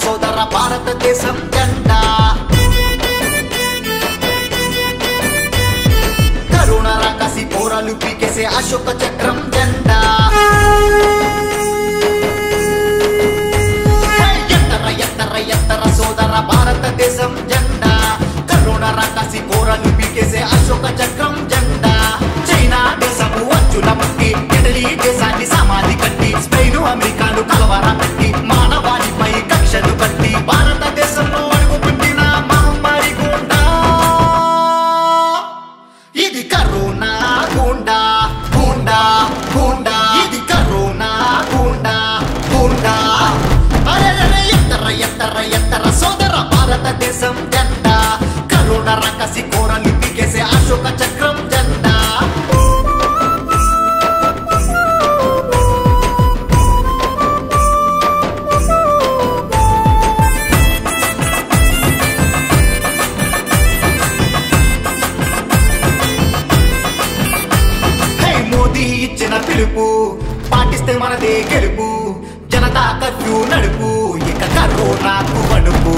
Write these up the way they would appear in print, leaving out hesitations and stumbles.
సోదర భారతదేశం జెండా కరుణ రాకాసి పోరాలు పీకేసే అశోక చక్రం జెండా ఎత్తర సోదర భారతదేశం జెండా కరుణ రాకాసి పోరాలు పీకేసే అశోక చక్రం జెండా చైనా దేశపు అచ్చుల పట్టి ఇటలీ దేశాన్ని సమాధి కట్టి స్పెయిన్ అమెరికాను కలవర పెట్టి మానవాళిపై కక్షలు కట్టి భారతదేశంలో అడుగుపెట్టిన మహమ్మారి గుండా ఇది కరోనా గుండా గుండా గుండా ఇది కరోనా గుండా గుండా ఎత్తర సోదర భారతదేశం జెండా కరుణ రాకాసి కోరలు పీకేసే అశోక చక్రం జెండా మోదీ ఇచ్చిన పిలుపు పాటిస్తే మనదే గెలుపు జనతా కర్ఫ్యూ నడుపు ఇక కరోనాకు వణుకు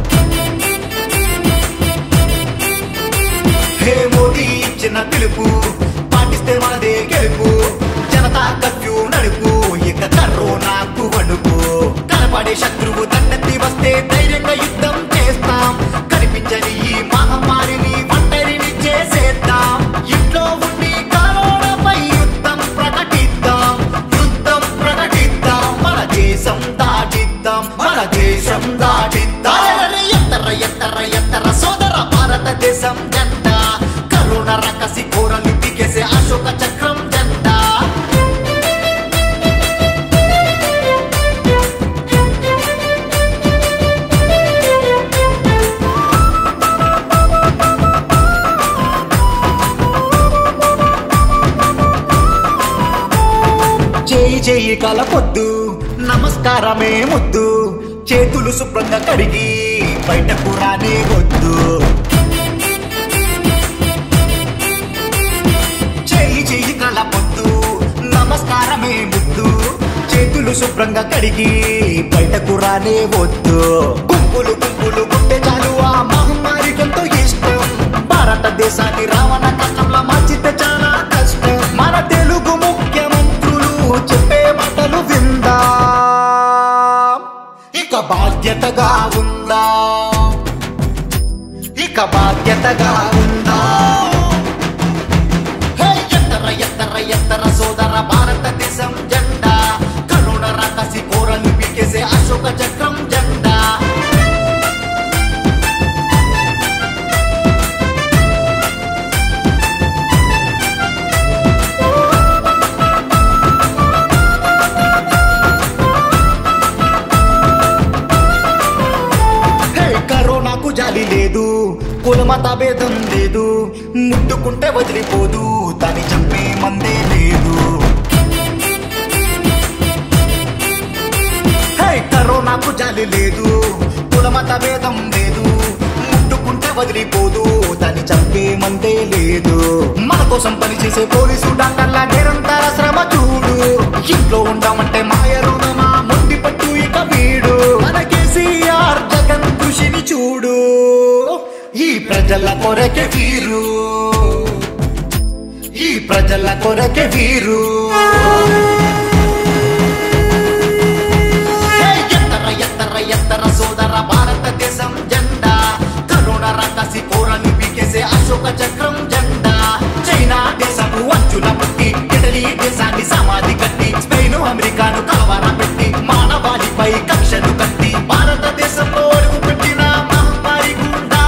హే మోదీ ఇచ్చిన పిలుపు పాటిస్తే మనదే గెలుపు జనతా కర్ఫ్యూ నడుపు ఇక కరోనాకు వణుకు కనపడే శత్రువు దండెత్తి వస్తే ధైర్యంగా యుద్ధం చేస్తాం కనిపించని ఈ మహమ్మారిని ఒంటరిని చేసేద్దాం ఇంట్లో ఉండి కరోనాపై యుద్ధం ప్రకటిద్దాం మన దేశం దాటిద్దాం ఎత్తర సోదర భారతదేశం జెండా కరుణ రాకాసి కోరలు పీకేసే అశోక చక్రం జెండా చేయి కలపొద్దు నమస్కారమే ముద్దు చేతులు శుభ్రంగా కడిగి బయటకు రానే వద్దు చేయి కలపొద్దు నమస్కారమే ముద్దు చేతులు శుభ్రంగా కడిగి బయటకు రానే వద్దు గుంపులు గుంటే చాలు ఆ మహమ్మారికి ఎంతో ఇష్టం భారతదేశాన్ని రావణ కష్టంలో మార్చితే చాలా కష్టం మన తెలుగు ముఖ్యమంత్రులు చెప్పే మాటలు విందా ఇక బాధ్యతగా ఉందా ఎత్తర సోదర భారతదేశం జెండా కరుణ రాకాసి కోరలు పీకేసే అశోక చక్రం జెండా కరోనాకు జాలి లేదు కులమత భేదం లేదు ముట్టుకుంటే వదిలిపోదు దాన్ని చంపే మందే లేదు కరోనాకు జాలి లేదు కులమత భేదం లేదు ముట్టుకుంటే వదిలిపోదు దాన్ని చంపే మందే లేదు మన కోసం పనిచేసే పోలీసు డాక్టర్ల నిరంతర శ్రమ చూడు ఇంట్లో ఉండమంటే మాయరుణమా మొండి పట్టు ఇక వీడు మన కేసీఆర్ జగన్ కృషిని చూడు ఈ ప్రజల కొరకే వీరు ఎత్తర సోదర భారతదేశం జెండా కరుణ రాకాసి కోరలు పీకేసే అశోక చక్రం జెండా చైనా దేశపు అచ్చుల పట్టి ఇటలీ దేశాన్ని సమాధి కట్టి స్పెయిన్ అమెరికాను కలవర పెట్టి మానవాళిపై కక్షలు కట్టి భారతదేశంలో అడుగుపెట్టిన మహమ్మారి గుండా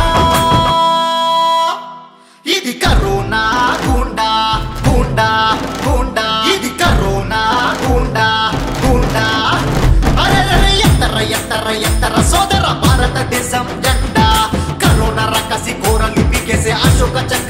ఇది కరోనా గుండా ఇది కరోనా గుండా ఎత్తర సోదర భారతదేశం జెండా కరోనా రాకాసి కోరలు పీకేసే అశోక చక్రం